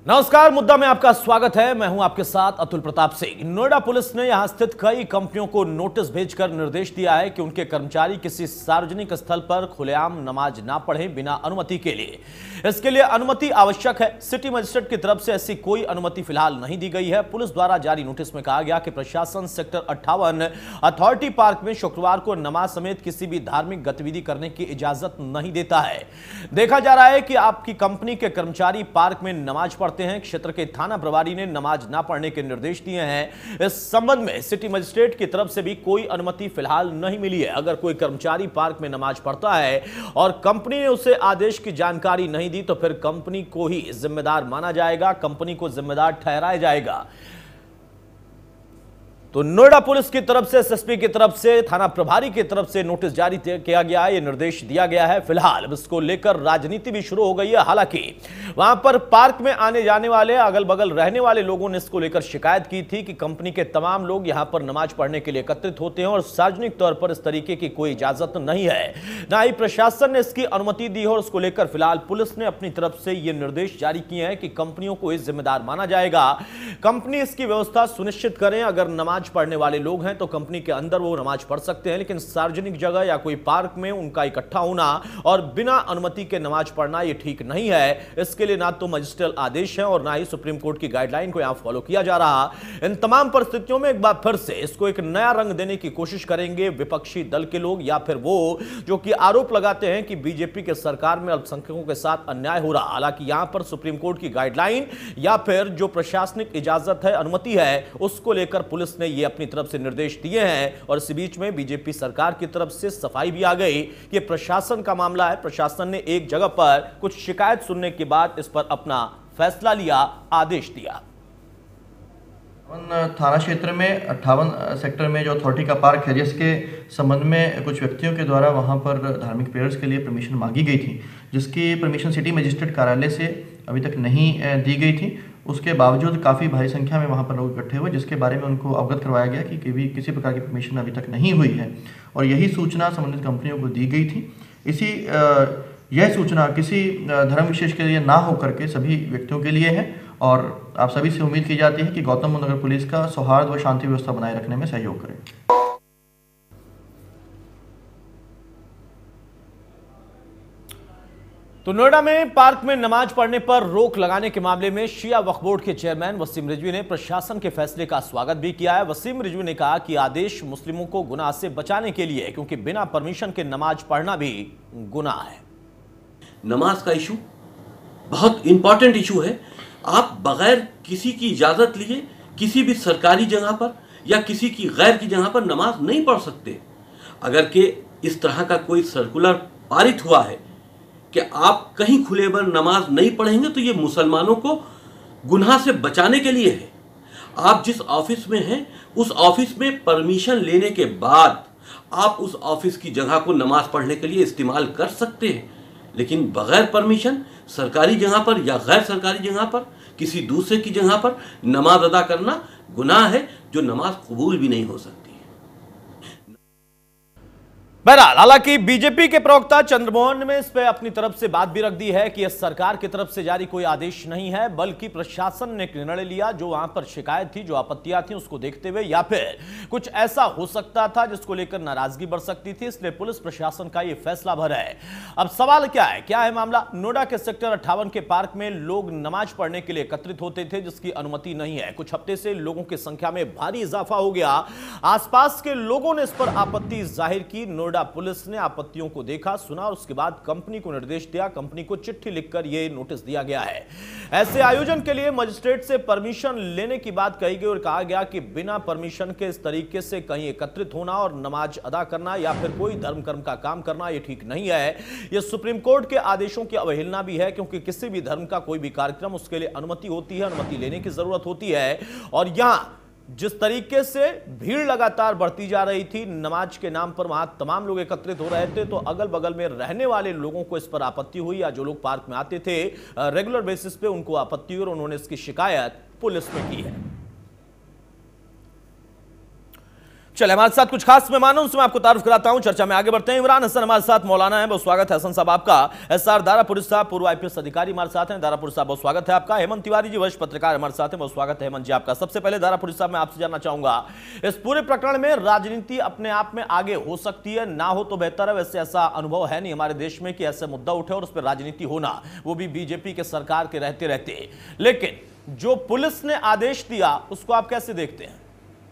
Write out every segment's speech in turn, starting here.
नमस्कार, मुद्दा में आपका स्वागत है। मैं हूं आपके साथ अतुल प्रताप सिंह। नोएडा पुलिस ने यहां स्थित कई कंपनियों को नोटिस भेजकर निर्देश दिया है कि उनके कर्मचारी किसी सार्वजनिक स्थल पर खुलेआम नमाज ना पढ़ें बिना अनुमति के लिए। इसके लिए अनुमति आवश्यक है। सिटी मजिस्ट्रेट की तरफ से ऐसी कोई अनुमति फिलहाल नहीं दी गई है। पुलिस द्वारा जारी नोटिस में कहा गया कि प्रशासन सेक्टर 58 अथॉरिटी पार्क में शुक्रवार को नमाज समेत किसी भी धार्मिक गतिविधि करने की इजाजत नहीं देता है। देखा जा रहा है कि आपकी कंपनी के कर्मचारी पार्क में नमाज पढ़ते हैं। क्षेत्र के थाना प्रभारी ने नमाज ना पढ़ने के निर्देश दिए हैं। इस संबंध में सिटी मजिस्ट्रेट की तरफ से भी कोई अनुमति फिलहाल नहीं मिली है। अगर कोई कर्मचारी पार्क में नमाज पढ़ता है और कंपनी ने उसे आदेश की जानकारी नहीं दी तो फिर कंपनी को ही जिम्मेदार माना जाएगा, कंपनी को जिम्मेदार ठहराया जाएगा। तो नोएडा पुलिस की तरफ से, एसएसपी की तरफ से, थाना प्रभारी की तरफ से नोटिस जारी किया गया है, यह निर्देश दिया गया है। फिलहाल इसको लेकर राजनीति भी शुरू हो गई है। हालांकि वहां पर पार्क में आने जाने वाले, अगल बगल रहने वाले लोगों ने इसको लेकर शिकायत की थी कि कंपनी के तमाम लोग यहां पर नमाज पढ़ने के लिए एकत्रित होते हैं और सार्वजनिक तौर पर इस तरीके की कोई इजाजत नहीं है, ना ही प्रशासन ने इसकी अनुमति दी है। और उसको लेकर फिलहाल पुलिस ने अपनी तरफ से यह निर्देश जारी किए हैं कि कंपनियों को इस जिम्मेदार माना जाएगा। कंपनी इसकी व्यवस्था सुनिश्चित करें। अगर नमाज पढ़ने वाले लोग हैं तो कंपनी के अंदर वो नमाज पढ़ सकते हैं, लेकिन सार्वजनिक जगह या कोई पार्क में उनका इकट्ठा होना और बिना अनुमति के नमाज पढ़ना ये ठीक नहीं है। इसके लिए ना तो मजिस्ट्रियल आदेश है और ना ही सुप्रीम कोर्ट की गाइडलाइन को यहां फॉलो किया जा रहा। इन तमाम परिस्थितियों में एक बार फिर से इसको एक नया रंग देने की कोशिश करेंगे विपक्षी दल के लोग या फिर वो जो कि आरोप लगाते हैं कि बीजेपी के सरकार में अल्पसंख्यकों के साथ अन्याय हो रहा। हालांकि यहां पर सुप्रीम कोर्ट की गाइडलाइन या फिर जो प्रशासनिक इजाजत है, अनुमति है, उसको लेकर पुलिस ने यह अपनी तरफ से निर्देश दिए हैं। और इस बीच में बीजेपी सरकार की तरफ से सफाई भी आ गई कि प्रशासन का मामला है। प्रशासन ने एक जगह पर कुछ शिकायत सुनने के बाद इस पर अपना फैसला लिया, आदेश दिया। थाना क्षेत्र में 58 सेक्टर में जो अथॉरिटी का पार्क है, जिसके संबंध में कुछ व्यक्तियों के द्वारा वहां पर धार्मिक प्रेयर्स के लिए परमिशन मांगी गई थी, जिसकी परमिशन सिटी मजिस्ट्रेट कार्यालय से अभी तक नहीं दी गई थी। उसके बावजूद काफ़ी भारी संख्या में वहाँ पर लोग इकट्ठे हुए, जिसके बारे में उनको अवगत करवाया गया कि किसी प्रकार की परमिशन अभी तक नहीं हुई है और यही सूचना संबंधित कंपनियों को दी गई थी। यह सूचना किसी धर्म विशेष के लिए ना होकर के सभी व्यक्तियों के लिए है और आप सभी से उम्मीद की जाती है कि गौतम बुद्ध नगर पुलिस का सौहार्द व शांति व्यवस्था बनाए रखने में सहयोग करें। तो नोएडा में पार्क में नमाज पढ़ने पर रोक लगाने के मामले में शिया वक्फ बोर्ड के चेयरमैन वसीम रिजवी ने प्रशासन के फैसले का स्वागत भी किया है। वसीम रिजवी ने कहा कि आदेश मुस्लिमों को गुनाह से बचाने के लिए, क्योंकि बिना परमिशन के नमाज पढ़ना भी गुनाह है। नमाज का इशू बहुत इंपॉर्टेंट इशू है। आप बगैर किसी की इजाजत लिए किसी भी सरकारी जगह पर या किसी की गैर की जगह पर नमाज नहीं पढ़ सकते। अगर के इस तरह का कोई सर्कुलर पारित हुआ है कि आप कहीं खुले पर नमाज नहीं पढ़ेंगे तो ये मुसलमानों को गुनाह से बचाने के लिए है। आप जिस ऑफिस में हैं उस ऑफिस में परमिशन लेने के बाद आप उस ऑफिस की जगह को नमाज पढ़ने के लिए इस्तेमाल कर सकते हैं, लेकिन बगैर परमिशन सरकारी जगह पर या गैर सरकारी जगह पर किसी दूसरे की जगह पर नमाज अदा करना गुनाह है, जो नमाज कबूल भी नहीं हो सकती। बहरहाल, हालांकि बीजेपी के प्रवक्ता चंद्रमोहन ने इस पे अपनी तरफ से बात भी रख दी है कि यह सरकार की तरफ से जारी कोई आदेश नहीं है, बल्कि प्रशासन ने एक निर्णय लिया। जो वहां पर शिकायत थी, जो आपत्तियां थी, उसको देखते हुए या फिर कुछ ऐसा हो सकता था जिसको लेकर नाराजगी बढ़ सकती थी, इसलिए पुलिस प्रशासन का यह फैसला भरा है। अब सवाल क्या है मामला? नोएडा के सेक्टर 58 के पार्क में लोग नमाज पढ़ने के लिए एकत्रित होते थे, जिसकी अनुमति नहीं है। कुछ हफ्ते से लोगों की संख्या में भारी इजाफा हो गया। आसपास के लोगों ने इस पर आपत्ति जाहिर की। नोएडा पुलिस ने आपत्तियों को देखा, सुना और उसके बाद कंपनी को निर्देश दिया। कंपनी को चिट्ठी लिखकर यह नोटिस दिया गया है। ऐसे आयोजन के लिए मजिस्ट्रेट से परमिशन लेने की बात कही गई और कहा गया कि बिना परमिशन के इस तरीके से कहीं एकत्रित होना और नमाज अदा करना या फिर कोई धर्म कर्म का काम करना यह ठीक नहीं है। यह सुप्रीम कोर्ट के आदेशों की अवहेलना भी है, क्योंकि किसी भी धर्म का कोई भी कार्यक्रम, उसके लिए अनुमति होती है, अनुमति लेने की जरूरत होती है। और यहां जिस तरीके से भीड़ लगातार बढ़ती जा रही थी, नमाज के नाम पर वहां तमाम लोग एकत्रित हो रहे थे, तो अगल बगल में रहने वाले लोगों को इस पर आपत्ति हुई, या जो लोग पार्क में आते थे रेगुलर बेसिस पे, उनको आपत्ति हुई और उन्होंने इसकी शिकायत पुलिस में की है। चले हमारे साथ कुछ खास मेहमान हैं, उनसे मैं आपको तारुफ कराता हूं। चर्चा में आगे बढ़ते हैं। इमरान हसन हमारे साथ मौलाना है, बहुत स्वागत है हसन साहब आपका। एसआर दारापुरी साहब पूर्व आईपीएस अधिकारी हमारे साथ हैं। दारापुरी साहब बहुत स्वागत है आपका। हेमंत तिवारी जी वरिष्ठ पत्रकार हमारे साथ हैं, बहुत स्वागत है हेमंत जी आपका। सबसे पहले दारापुरी साहब मैं आपसे जानना चाहूंगा, इस पूरे प्रकरण में राजनीति अपने आप में आगे हो सकती है, ना हो तो बेहतर है। वैसे ऐसा अनुभव है नहीं हमारे देश में कि ऐसे मुद्दा उठे और उस पर राजनीति होना, वो भी बीजेपी के सरकार के रहते रहते। लेकिन जो पुलिस ने आदेश दिया उसको आप कैसे देखते हैं?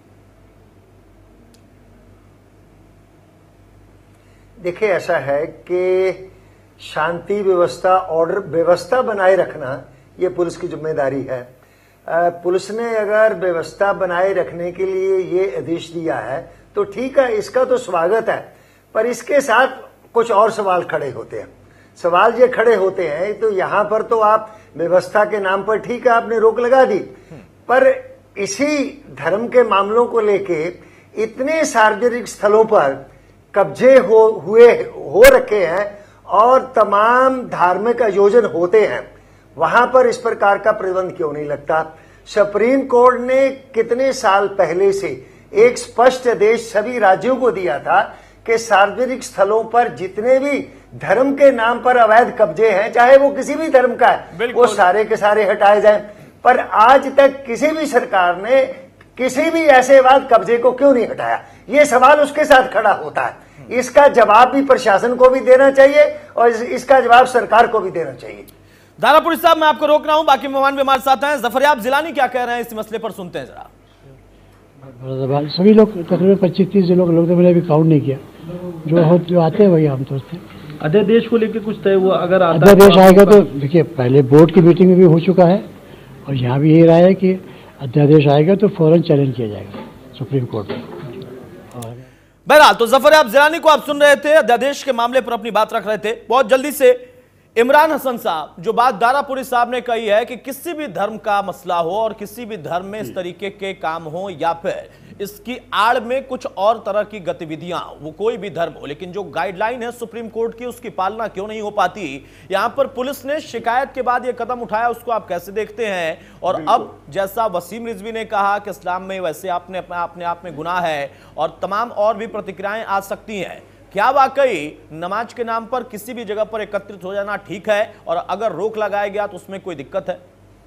देखिए, ऐसा है कि शांति व्यवस्था, ऑर्डर व्यवस्था बनाए रखना ये पुलिस की जिम्मेदारी है। पुलिस ने अगर व्यवस्था बनाए रखने के लिए ये आदेश दिया है तो ठीक है, इसका तो स्वागत है। पर इसके साथ कुछ और सवाल खड़े होते हैं। सवाल ये खड़े होते हैं, तो यहां पर तो आप व्यवस्था के नाम पर ठीक है आपने रोक लगा दी, पर इसी धर्म के मामलों को लेके इतने सार्वजनिक स्थलों पर कब्जे हो रखे हैं और तमाम धार्मिक आयोजन होते हैं, वहां पर इस प्रकार का प्रतिबंध क्यों नहीं लगता? सुप्रीम कोर्ट ने कितने साल पहले से एक स्पष्ट आदेश सभी राज्यों को दिया था कि सार्वजनिक स्थलों पर जितने भी धर्म के नाम पर अवैध कब्जे हैं, चाहे वो किसी भी धर्म का है, वो सारे के सारे हटाए जाएं। पर आज तक किसी भी सरकार ने किसी भी ऐसे अवैध कब्जे को क्यों नहीं हटाया? ये सवाल उसके साथ खड़ा होता है। इसका जवाब भी प्रशासन को भी देना चाहिए और इसका जवाब सरकार को भी देना चाहिए। दारापुरी साहब मैं आपको रोक रहा हूं, बाकी मेहमान भी हमारे साथ हैं। जफरयाब जिलानी क्या कह रहे हैं इस मसले पर, सुनते हैं जरा। सभी लोग तकरीबन 25-30 लोग तो मैंने अभी काउंट नहीं किया, जो आते हैं वही आमतौर से। अध्यादेश को लेकर कुछ तय हुआ? अगर अध्यादेश आएगा तो देखिए, पहले बोर्ड की मीटिंग में भी हो चुका है और यहाँ भी यही राय है कि अध्यादेश आएगा तो फौरन चैलेंज किया जाएगा सुप्रीम कोर्ट में। बहरहाल, तो जफरयाब जिलानी को आप सुन रहे थे, अध्यादेश के मामले पर अपनी बात रख रहे थे। बहुत जल्दी से इमरान हसन साहब, जो बात दारापुरी साहब ने कही है कि किसी भी धर्म का मसला हो और किसी भी धर्म में इस तरीके के काम हो या फिर इसकी आड़ में कुछ और तरह की गतिविधियां, वो कोई भी धर्म हो, लेकिन जो गाइडलाइन है सुप्रीम कोर्ट की उसकी पालना क्यों नहीं हो पाती? यहां पर पुलिस ने शिकायत के बाद यह कदम उठाया, उसको आप कैसे देखते हैं? और अब जैसा वसीम रिजवी ने कहा कि इस्लाम में वैसे अपने आप में गुनाह है और तमाम और भी प्रतिक्रियाएं आ सकती हैं, क्या वाकई नमाज के नाम पर किसी भी जगह पर एकत्रित हो जाना ठीक है? और अगर रोक लगाया गया तो उसमें कोई दिक्कत है?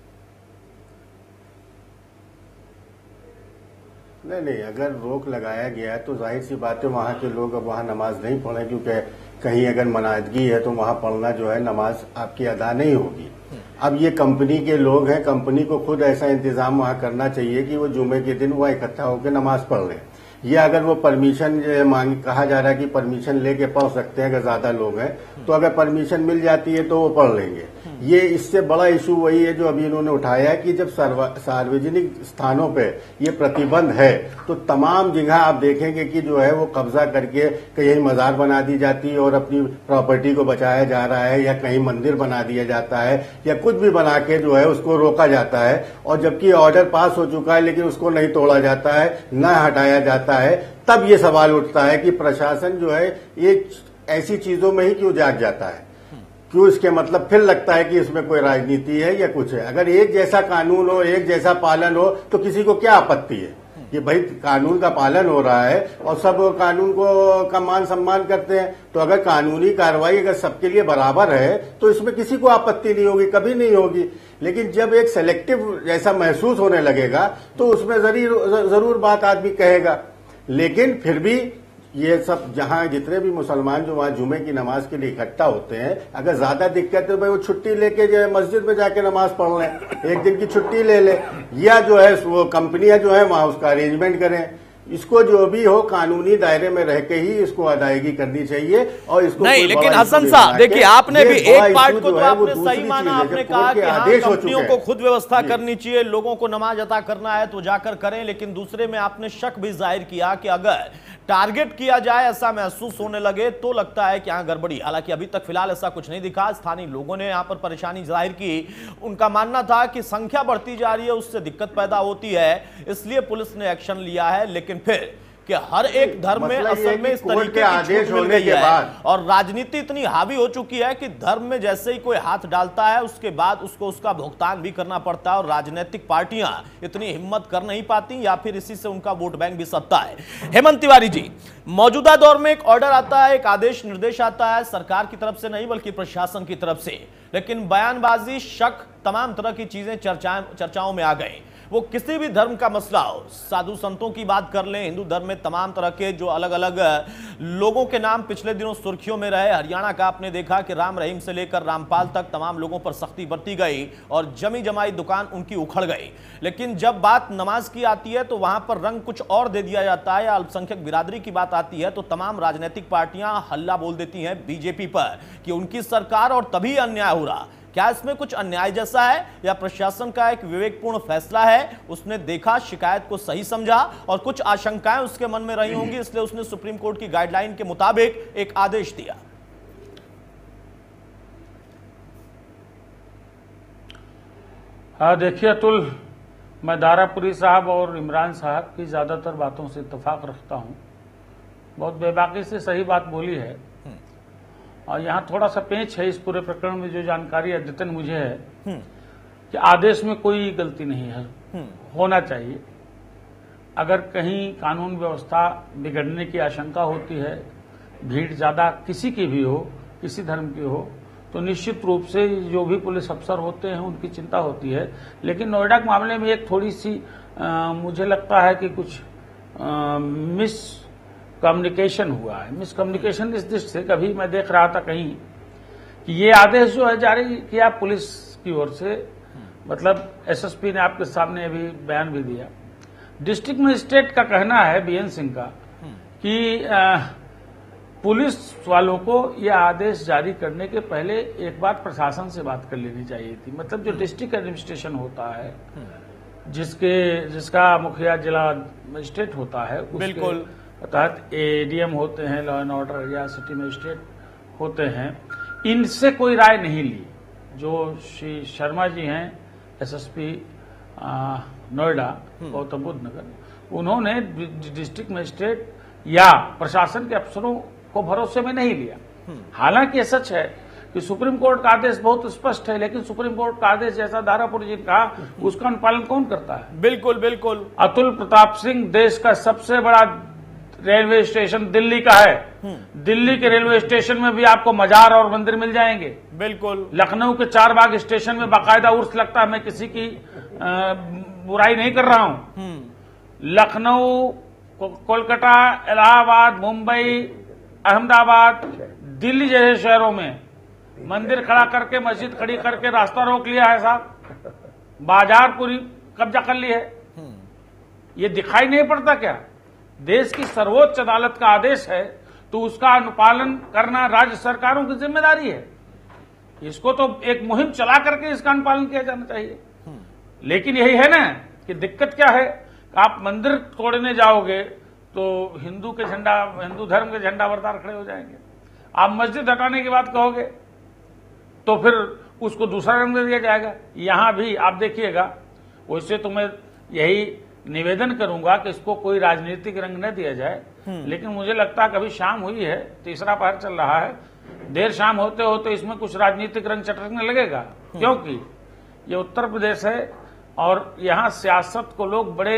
नहीं, अगर रोक लगाया गया है तो जाहिर सी बात है वहाँ के लोग अब वहाँ नमाज नहीं पढ़ें, क्योंकि कहीं अगर मनाजगी है तो वहाँ पढ़ना जो है नमाज आपकी अदा नहीं होगी। अब ये कंपनी के लोग हैं, कंपनी को खुद ऐसा इंतजाम वहाँ करना चाहिए कि वो जुमे के दिन वह इकट्ठा होकर नमाज पढ़ लें। या अगर वो परमिशन कहा जा रहा है कि परमिशन लेके पढ़ सकते हैं, अगर ज्यादा लोग हैं तो अगर परमिशन मिल जाती है तो वो पढ़ लेंगे। ये इससे बड़ा इशू वही है जो अभी इन्होंने उठाया है कि जब सार्वजनिक स्थानों पे ये प्रतिबंध है तो तमाम जगह आप देखेंगे कि जो है वो कब्जा करके कहीं मजार बना दी जाती है और अपनी प्रॉपर्टी को बचाया जा रहा है, या कहीं मंदिर बना दिया जाता है, या कुछ भी बना के जो है उसको रोका जाता है। और जबकि ऑर्डर पास हो चुका है लेकिन उसको नहीं तोड़ा जाता है, न हटाया जाता है। तब ये सवाल उठता है कि प्रशासन जो है ये ऐसी चीजों में ही क्यों जाग जाता है, क्यों इसके मतलब फिर लगता है कि इसमें कोई राजनीति है या कुछ है। अगर एक जैसा कानून हो, एक जैसा पालन हो तो किसी को क्या आपत्ति है कि भाई कानून का पालन हो रहा है और सब कानून को का मान सम्मान करते हैं। तो अगर कानूनी कार्रवाई अगर सबके लिए बराबर है तो इसमें किसी को आपत्ति नहीं होगी, कभी नहीं होगी। लेकिन जब एक सेलेक्टिव जैसा महसूस होने लगेगा तो उसमें जरूर बात आदमी कहेगा। लेकिन फिर भी ये सब जहां जितने भी मुसलमान जो वहां जुमे की नमाज के लिए इकट्ठा होते हैं, अगर ज्यादा दिक्कत है तो भाई वो छुट्टी लेके जो है मस्जिद में जाके नमाज पढ़ लें, एक दिन की छुट्टी ले ले, या जो है वो कंपनियां जो है वहां उसका अरेंजमेंट करें। इसको जो भी हो कानूनी दायरे में रह के ही इसको अदायगी करनी चाहिए। और इसको नहीं, लेकिन हसन साहब देखिए, आपने भी एक पार्ट को तो आपने सही माना, आपने कहा कि हाँ, कंपनियों को खुद व्यवस्था करनी चाहिए, लोगों को नमाज अता करना है तो जाकर करें। लेकिन दूसरे में आपने शक भी जाहिर किया कि अगर टारगेट किया जाए, ऐसा महसूस होने लगे तो लगता है कि यहां गड़बड़ी। हालांकि अभी तक फिलहाल ऐसा कुछ नहीं दिखा। स्थानीय लोगों ने यहां पर परेशानी जाहिर की, उनका मानना था कि संख्या बढ़ती जा रही है, उससे दिक्कत पैदा होती है, इसलिए पुलिस ने एक्शन लिया है। लेकिन फिर कि हर एक धर्म में असल में इस तरीके की आदेश छूट मिल होने गई के है बाद और राजनीति इतनी हावी हो चुकी है कि धर्म में जैसे ही कोई हाथ डालता है उसके बाद उसको उसका भुगतान भी करना पड़ता है और राजनीतिक पार्टियां इतनी हिम्मत कर नहीं पाती या फिर इसी से उनका वोट बैंक भी सत्ता है। हेमंत तिवारी जी, मौजूदा दौर में एक ऑर्डर आता है, एक आदेश निर्देश आता है, सरकार की तरफ से नहीं बल्कि प्रशासन की तरफ से, लेकिन बयानबाजी, शक, तमाम तरह की चीजें चर्चाओं में आ गई। वो किसी भी धर्म का मसला हो, साधु संतों की बात कर लें, हिंदू धर्म में तमाम तरह के जो अलग अलग लोगों के नाम पिछले दिनों सुर्खियों में रहे। हरियाणा का आपने देखा कि राम रहीम से लेकर रामपाल तक तमाम लोगों पर सख्ती बरती गई और जमी जमाई दुकान उनकी उखड़ गई। लेकिन जब बात नमाज की आती है तो वहां पर रंग कुछ और दे दिया जाता है, या अल्पसंख्यक बिरादरी की बात आती है तो तमाम राजनीतिक पार्टियां हल्ला बोल देती हैं बीजेपी पर कि उनकी सरकार और तभी अन्याय हो रहा। क्या इसमें कुछ अन्याय जैसा है या प्रशासन का एक विवेकपूर्ण फैसला है? उसने देखा, शिकायत को सही समझा और कुछ आशंकाएं उसके मन में रही होंगी, इसलिए उसने सुप्रीम कोर्ट की गाइडलाइन के मुताबिक एक आदेश दिया। हाँ, देखिए अतुल, मैं दारापुरी साहब और इमरान साहब की ज्यादातर बातों से इत्तेफाक रखता हूं। बहुत बेबाकी से सही बात बोली है और यहाँ थोड़ा सा पेंच है इस पूरे प्रकरण में। जो जानकारी अद्यतन मुझे है कि आदेश में कोई गलती नहीं है, होना चाहिए। अगर कहीं कानून व्यवस्था बिगड़ने की आशंका होती है, भीड़ ज्यादा किसी की भी हो, किसी धर्म की हो, तो निश्चित रूप से जो भी पुलिस अफसर होते हैं उनकी चिंता होती है। लेकिन नोएडा के मामले में एक थोड़ी सी मुझे लगता है कि कुछ मिस कम्युनिकेशन हुआ है। मिसकम्युनिकेशन इस दृष्टि से, कभी मैं देख रहा था कहीं कि ये आदेश जो है जारी किया पुलिस की ओर से, मतलब एसएसपी ने आपके सामने अभी बयान भी दिया। डिस्ट्रिक्ट मजिस्ट्रेट का कहना है, बीएन सिंह का, कि पुलिस वालों को यह आदेश जारी करने के पहले एक बार प्रशासन से बात कर लेनी चाहिए थी। मतलब जो डिस्ट्रिक्ट एडमिनिस्ट्रेशन होता है, जिसका मुखिया जिला मजिस्ट्रेट होता है, बिल्कुल तहत एडीएम होते हैं, लॉ एंड ऑर्डर या सिटी मजिस्ट्रेट होते हैं, इनसे कोई राय नहीं ली। जो श्री शर्मा जी हैं एसएसपी नोएडा गौतम बुद्ध नगर, उन्होंने डिस्ट्रिक्ट मजिस्ट्रेट या प्रशासन के अफसरों को भरोसे में नहीं लिया। हालांकि यह सच है कि सुप्रीम कोर्ट का आदेश बहुत स्पष्ट है, लेकिन सुप्रीम कोर्ट का आदेश जैसा दारापुरी जी ने कहा, उसका अनुपालन कौन करता है? बिल्कुल बिल्कुल। अतुल प्रताप सिंह देश का सबसे बड़ा रेलवे स्टेशन दिल्ली का है। दिल्ली के रेलवे स्टेशन में भी आपको मजार और मंदिर मिल जाएंगे। बिल्कुल। लखनऊ के चारबाग स्टेशन में बाकायदा उर्स लगता है। मैं किसी की बुराई नहीं कर रहा हूं। लखनऊ, कोलकाता, इलाहाबाद, मुंबई, अहमदाबाद, दिल्ली जैसे शहरों में मंदिर खड़ा करके, मस्जिद खड़ी करके रास्ता रोक लिया है साहब, बाजार पूरी कब्जा कर ली है। ये दिखाई नहीं पड़ता क्या? देश की सर्वोच्च अदालत का आदेश है तो उसका अनुपालन करना राज्य सरकारों की जिम्मेदारी है। इसको तो एक मुहिम चला करके इसका अनुपालन किया जाना चाहिए। लेकिन यही है ना कि दिक्कत क्या है, आप मंदिर तोड़ने जाओगे तो हिंदू धर्म के झंडा बरदार खड़े हो जाएंगे। आप मस्जिद हटाने की बात कहोगे तो फिर उसको दूसरा रंग दे दिया जाएगा। यहां भी आप देखिएगा। वैसे तो मैं यही निवेदन करूंगा कि इसको कोई राजनीतिक रंग न दिया जाए, लेकिन मुझे लगता है कभी शाम हुई है, तीसरा पहर चल रहा है, देर शाम होते होते इसमें कुछ राजनीतिक रंग चटकने लगेगा। क्योंकि ये उत्तर प्रदेश है और यहाँ सियासत को लोग बड़े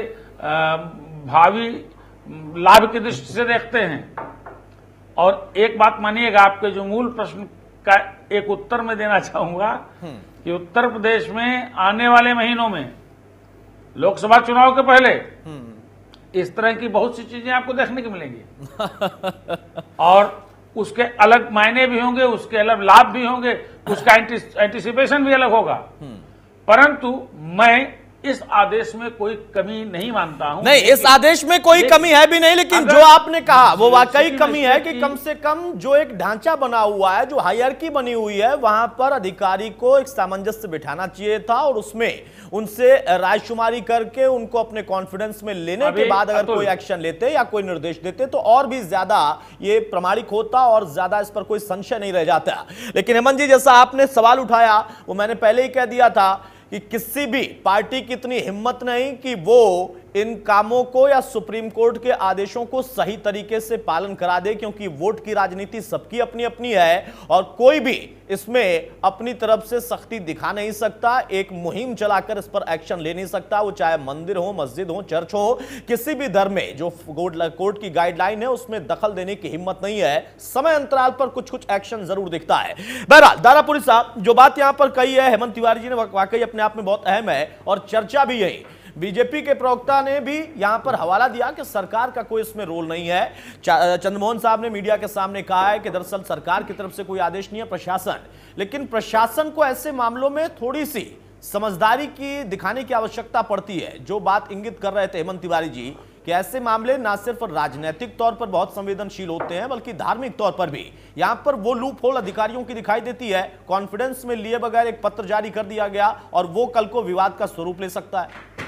भावी लाभ की दृष्टि से देखते हैं। और एक बात मानिएगा, आपके जो मूल प्रश्न का एक उत्तर मैं देना चाहूंगा कि उत्तर प्रदेश में आने वाले महीनों में लोकसभा चुनाव के पहले इस तरह की बहुत सी चीजें आपको देखने को मिलेंगी और उसके अलग मायने भी होंगे, उसके अलग लाभ भी होंगे, उसका एंटीसिपेशन भी अलग होगा। परंतु मैं इस आदेश में कोई कमी नहीं मानता हूं। नहीं, इस आदेश में कोई कमी है भी नहीं, लेकिन जो आपने कहा वो वाकई कमी है कि कम से कम जो एक ढांचा बना हुआ है, जो हायरार्की बनी हुई है, वहां पर अधिकारी को एक सामंजस्य बिठाना चाहिए था और उसमें उनसे रायशुमारी करके उनको अपने कॉन्फिडेंस में लेने के बाद अगर कोई एक्शन लेते या कोई निर्देश देते तो और भी ज्यादा ये प्रमाणिक होता और ज्यादा इस पर कोई संशय नहीं रह जाता। लेकिन हेमंत जी, जैसा आपने सवाल उठाया वो मैंने पहले ही कह दिया था कि किसी भी पार्टी की इतनी हिम्मत नहीं कि वो इन कामों को या सुप्रीम कोर्ट के आदेशों को सही तरीके से पालन करा दे, क्योंकि वोट की राजनीति सबकी अपनी अपनी है और कोई भी इसमें अपनी तरफ से सख्ती दिखा नहीं सकता, एक मुहिम चलाकर इस पर एक्शन ले नहीं सकता। वो चाहे मंदिर हो, मस्जिद हो, चर्च हो, किसी भी धर्म में जो कोर्ट की गाइडलाइन है उसमें दखल देने की हिम्मत नहीं है। समय अंतराल पर कुछ कुछ एक्शन जरूर दिखता है। बहरहाल दारापुरी साहब जो बात यहां पर कही है हेमंत तिवारी जी ने, वाकई अपने आप में बहुत अहम है और चर्चा भी यही। बीजेपी के प्रवक्ता ने भी यहां पर हवाला दिया कि सरकार का कोई इसमें रोल नहीं है। चंद्रमोहन साहब ने मीडिया के सामने कहा है कि दरअसल सरकार की तरफ से कोई आदेश नहीं है, प्रशासन, लेकिन प्रशासन को ऐसे मामलों में थोड़ी सी समझदारी की दिखाने की आवश्यकता पड़ती है। जो बात इंगित कर रहे थे हेमंत तिवारी जी कि ऐसे मामले ना सिर्फ राजनीतिक तौर पर बहुत संवेदनशील होते हैं बल्कि धार्मिक तौर पर भी। यहां पर वो लूप होल अधिकारियों की दिखाई देती है। कॉन्फिडेंस में लिए बगैर एक पत्र जारी कर दिया गया और वो कल को विवाद का स्वरूप ले सकता है।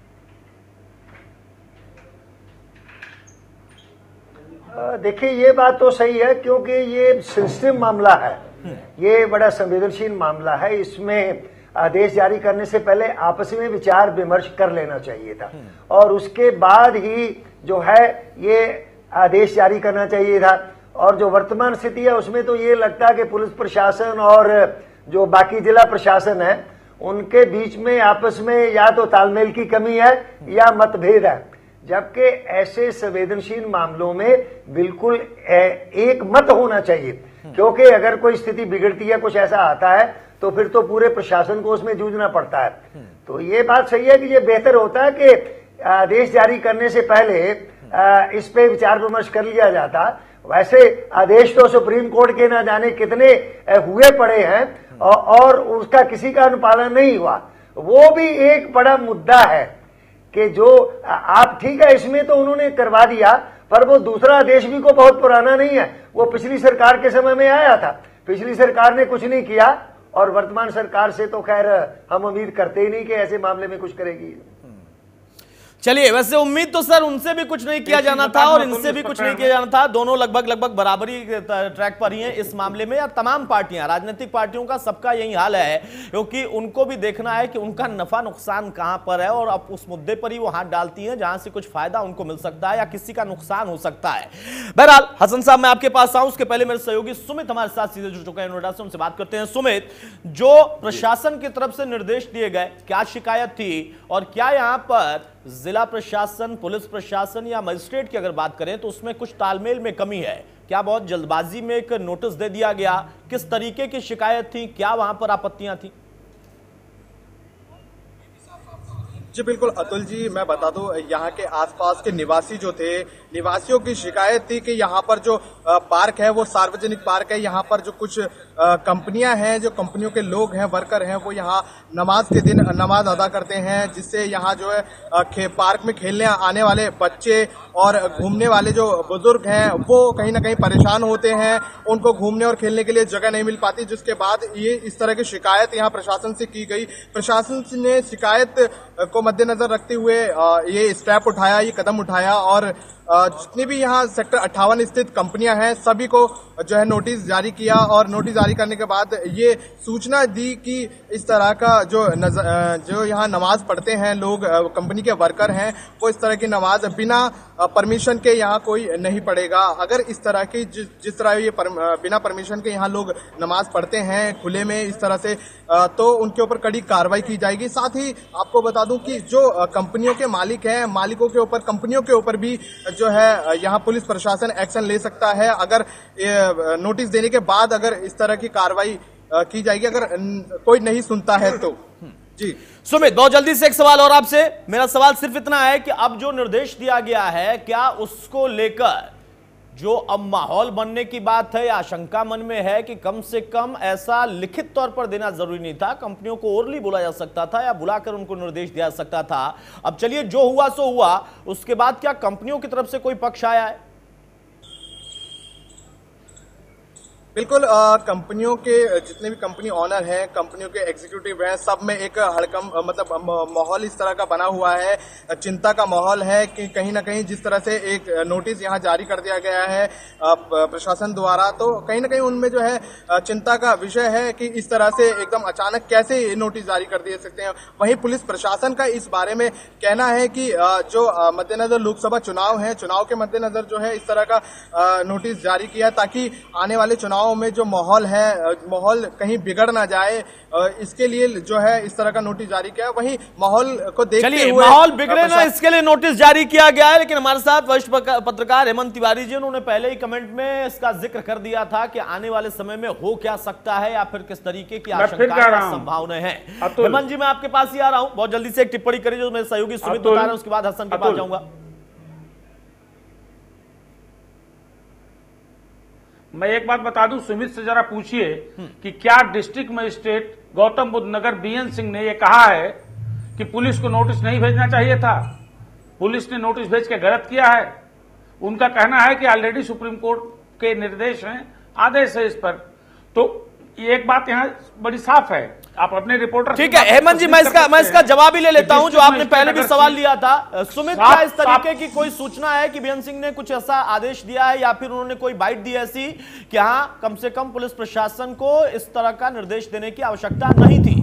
देखिए ये बात तो सही है क्योंकि ये सेंसिटिव मामला है, ये बड़ा संवेदनशील मामला है। इसमें आदेश जारी करने से पहले आपस में विचार विमर्श कर लेना चाहिए था और उसके बाद ही जो है ये आदेश जारी करना चाहिए था। और जो वर्तमान स्थिति है उसमें तो ये लगता है कि पुलिस प्रशासन और जो बाकी जिला प्रशासन है उनके बीच में आपस में या तो तालमेल की कमी है या मतभेद है, जबकि ऐसे संवेदनशील मामलों में बिल्कुल एक मत होना चाहिए। क्योंकि अगर कोई स्थिति बिगड़ती है, कुछ ऐसा आता है तो फिर तो पूरे प्रशासन को उसमें जूझना पड़ता है। तो ये बात सही है कि ये बेहतर होता है कि आदेश जारी करने से पहले इस पे विचार विमर्श कर लिया जाता। वैसे आदेश तो सुप्रीम कोर्ट के ना जाने कितने हुए पड़े हैं और उसका किसी का अनुपालन नहीं हुआ। वो भी एक बड़ा मुद्दा है कि जो आप ठीक है इसमें तो उन्होंने करवा दिया, पर वो दूसरा आदेश भी को बहुत पुराना नहीं है, वो पिछली सरकार के समय में आया था। पिछली सरकार ने कुछ नहीं किया और वर्तमान सरकार से तो खैर हम उम्मीद करते ही नहीं कि ऐसे मामले में कुछ करेगी। चलिए, वैसे उम्मीद तो सर उनसे भी कुछ नहीं किया जाना था और इनसे भी कुछ नहीं किया जाना था। दोनों लगभग बराबरी ट्रैक पर ही हैं इस मामले में। या तमाम पार्टियां, राजनीतिक पार्टियों का सबका यही हाल है, क्योंकि उनको भी देखना है कि उनका नफा नुकसान कहां पर है और अब उस मुद्दे पर ही वो हाथ डालती हैं जहां से कुछ फायदा उनको मिल सकता है या किसी का नुकसान हो सकता है। बहरहाल हसन साहब मैं आपके पास आऊं, उसके पहले मेरे सहयोगी सुमित हमारे साथ सीधे जुड़ चुके हैं नोएडा से, उनसे बात करते हैं। सुमित, जो प्रशासन की तरफ से निर्देश दिए गए, क्या शिकायत थी और क्या यहां पर जिला प्रशासन, पुलिस प्रशासन या मजिस्ट्रेट की अगर बात करें तो उसमें कुछ तालमेल में कमी है? क्या बहुत जल्दबाजी में एक नोटिस दे दिया गया? किस तरीके की शिकायत थी? क्या वहां पर आपत्तियां थी? जी बिल्कुल अतुल जी, मैं बता दूं यहाँ के आसपास के निवासी जो थे, निवासियों की शिकायत थी कि यहाँ पर जो पार्क है वो सार्वजनिक पार्क है। यहाँ पर जो कुछ कंपनियां हैं, जो कंपनियों के लोग हैं, वर्कर हैं, वो यहाँ नमाज के दिन नमाज अदा करते हैं, जिससे यहाँ जो है पार्क में खेलने आने वाले बच्चे और घूमने वाले जो बुजुर्ग हैं वो कहीं ना कहीं परेशान होते हैं। उनको घूमने और खेलने के लिए जगह नहीं मिल पाती, जिसके बाद ये इस तरह की शिकायत यहाँ प्रशासन से की गई। प्रशासन ने शिकायत को मद्देनजर रखते हुए ये स्टेप उठाया, ये कदम उठाया और जितनी भी यहाँ सेक्टर 58 स्थित कंपनियां हैं सभी को जो है नोटिस जारी किया और नोटिस जारी करने के बाद ये सूचना दी कि इस तरह का जो यहाँ नमाज पढ़ते हैं लोग, कंपनी के वर्कर हैं, वो इस तरह की नमाज बिना परमिशन के यहाँ कोई नहीं पढ़ेगा। अगर इस तरह की जिस तरह ये बिना परमिशन के यहाँ लोग नमाज पढ़ते हैं खुले में इस तरह से, तो उनके ऊपर कड़ी कार्रवाई की जाएगी। साथ ही आपको बता दूं कि जो कंपनियों के मालिक हैं, मालिकों के ऊपर, कंपनियों के ऊपर भी जो है यहाँ पुलिस प्रशासन एक्शन ले सकता है अगर नोटिस देने के बाद अगर इस तरह की कार्रवाई की जाएगी, अगर कोई नहीं सुनता है तो। जी सुमित, बहुत जल्दी से एक सवाल और आपसे। मेरा सवाल सिर्फ इतना है कि अब जो निर्देश दिया गया है, क्या उसको लेकर जो अब माहौल बनने की बात है या आशंका मन में है कि कम से कम ऐसा लिखित तौर पर देना जरूरी नहीं था, कंपनियों को ओरली बोला जा सकता था या बुलाकर उनको निर्देश दिया सकता था? अब चलिए, जो हुआ सो हुआ, उसके बाद क्या कंपनियों की तरफ से कोई पक्ष आया है? बिल्कुल कंपनियों के जितने भी कंपनी ऑनर हैं, कंपनियों के एग्जीक्यूटिव हैं, सब में एक हड़कम मतलब माहौल इस तरह का बना हुआ है, चिंता का माहौल है कि कहीं ना कहीं जिस तरह से एक नोटिस यहाँ जारी कर दिया गया है प्रशासन द्वारा, तो कहीं ना कहीं उनमें जो है चिंता का विषय है कि इस तरह से एकदम अचानक कैसे नोटिस जारी कर दिए सकते हैं। वहीं पुलिस प्रशासन का इस बारे में कहना है कि जो मद्देनजर लोकसभा चुनाव है, चुनाव के मद्देनजर जो है इस तरह का नोटिस जारी किया ताकि आने वाले चुनाव में जो माहौल है, माहौल कहीं बिगड़ ना जाए, इसके लिए जो है इस तरह का नोटिस जारी किया। वहीं माहौल को देखते हुए माहौल बिगड़े ना, इसके लिए नोटिस जारी किया गया है। लेकिन हमारे साथ वरिष्ठ पत्रकार हेमंत तिवारी जी, उन्होंने पहले ही कमेंट में इसका जिक्र कर दिया था कि आने वाले समय में हो क्या सकता है या फिर किस तरीके की आशंकाएं, संभावनाएं हैं। हेमंत जी, मैं आपके पास ही आ रहा हूं, बहुत जल्दी से एक टिप्पणी करिए जो मेरे सहयोगी सुमित बता रहे हैं, उसके बाद हसन के पास जाऊंगा। मैं एक बात बता दूं, सुमित से जरा पूछिए कि क्या district magistrate Gautam Buddh Nagar BN Singh ने यह कहा है कि पुलिस को नोटिस नहीं भेजना चाहिए था, पुलिस ने नोटिस भेज के गलत किया है। उनका कहना है कि ऑलरेडी सुप्रीम कोर्ट के निर्देश हैं, आदेश है इस पर। तो एक बात यहां बड़ी साफ है, आप अपने रिपोर्टर। ठीक है हेमंत जी, मैं इसका जवाब ही ले लेता हूं जो आपने पहले भी सवाल लिया था। सुमित, क्या इस तरीके की कोई सूचना है कि बीएन सिंह ने कुछ ऐसा आदेश दिया है या फिर उन्होंने कोई बाइट दी ऐसी कि हाँ, कम से कम पुलिस प्रशासन को इस तरह का निर्देश देने की आवश्यकता नहीं थी?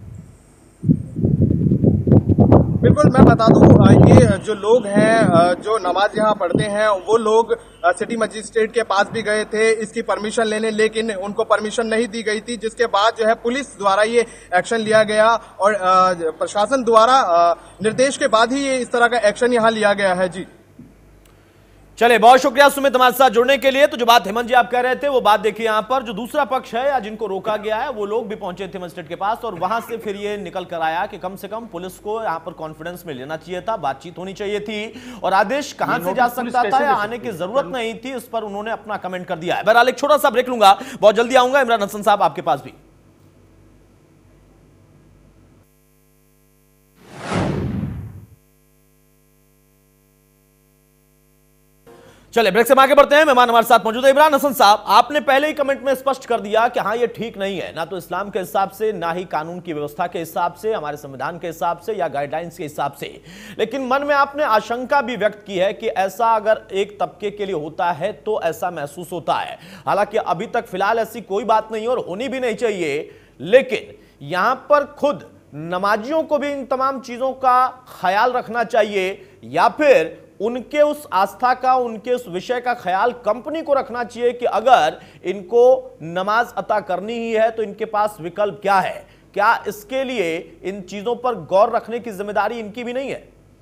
बिल्कुल, मैं बता दूं, ये जो लोग हैं जो नमाज यहाँ पढ़ते हैं, वो लोग सिटी मजिस्ट्रेट के पास भी गए थे इसकी परमिशन लेने, लेकिन उनको परमिशन नहीं दी गई थी, जिसके बाद जो है पुलिस द्वारा ये एक्शन लिया गया और प्रशासन द्वारा निर्देश के बाद ही ये इस तरह का एक्शन यहाँ लिया गया है। जी चले, बहुत शुक्रिया सुमित हमारे साथ जुड़ने के लिए। तो जो बात हेमंत जी आप कह रहे थे वो बात देखिए, यहां पर जो दूसरा पक्ष है या जिनको रोका गया है वो लोग भी पहुंचे थे मजिस्ट्रेट के पास और वहां से फिर ये निकल कर आया कि कम से कम पुलिस को यहां पर कॉन्फिडेंस में लेना चाहिए था, बातचीत होनी चाहिए थी और आदेश कहां से जा सकता था या आने की जरूरत नहीं थी, इस पर उन्होंने अपना कमेंट कर दिया है। बहरहाल एक छोटा सा ब्रेक लूंगा, बहुत जल्दी आऊंगा। इमरान हसन साहब आपके पास भी। चले ब्रेक से आगे बढ़ते हैं। मेहमान हमारे साथ मौजूद है इमरान हसन साहब। आपने पहले ही कमेंट में स्पष्ट कर दिया कि हाँ, ये ठीक नहीं है, ना तो इस्लाम के हिसाब से, ना ही कानून की व्यवस्था के हिसाब से, हमारे संविधान के हिसाब से या गाइडलाइंस के हिसाब से। लेकिन मन में आपने आशंका भी व्यक्त की है कि ऐसा अगर एक तबके के लिए होता है तो ऐसा महसूस होता है। हालांकि अभी तक फिलहाल ऐसी कोई बात नहीं और होनी भी नहीं चाहिए, लेकिन यहां पर खुद नमाजियों को भी इन तमाम चीजों का ख्याल रखना चाहिए या फिर उनके उस आस्था का, उनके उस विषय का ख्याल कंपनी को रखना चाहिए कि अगर इनको नमाज अता करनी ही है तो इनके पास विकल्प क्या है? क्या इसके लिए इन चीजों पर गौर रखने की जिम्मेदारी इनकी भी नहीं है?